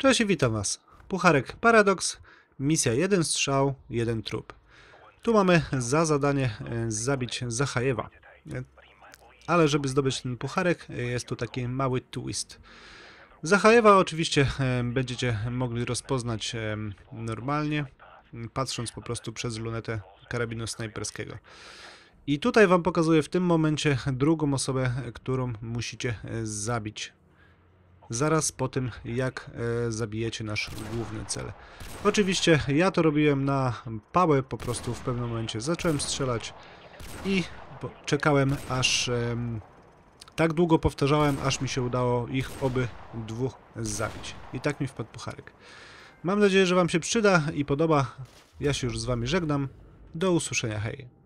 Cześć i witam was. Pucharek Paradox, misja 1 strzał, 1 trup. Tu mamy za zadanie zabić Zachajewa. Ale żeby zdobyć ten pucharek, jest tu taki mały twist. Zachajewa oczywiście będziecie mogli rozpoznać normalnie, patrząc po prostu przez lunetę karabinu snajperskiego. I tutaj wam pokazuję w tym momencie drugą osobę, którą musicie zabić. Zaraz po tym, jak zabijecie nasz główny cel. Oczywiście ja to robiłem na pałę, po prostu w pewnym momencie zacząłem strzelać i czekałem, aż tak długo powtarzałem, aż mi się udało ich obydwóch zabić. I tak mi wpadł pucharek. Mam nadzieję, że wam się przyda i podoba. Ja się już z wami żegnam. Do usłyszenia, hej.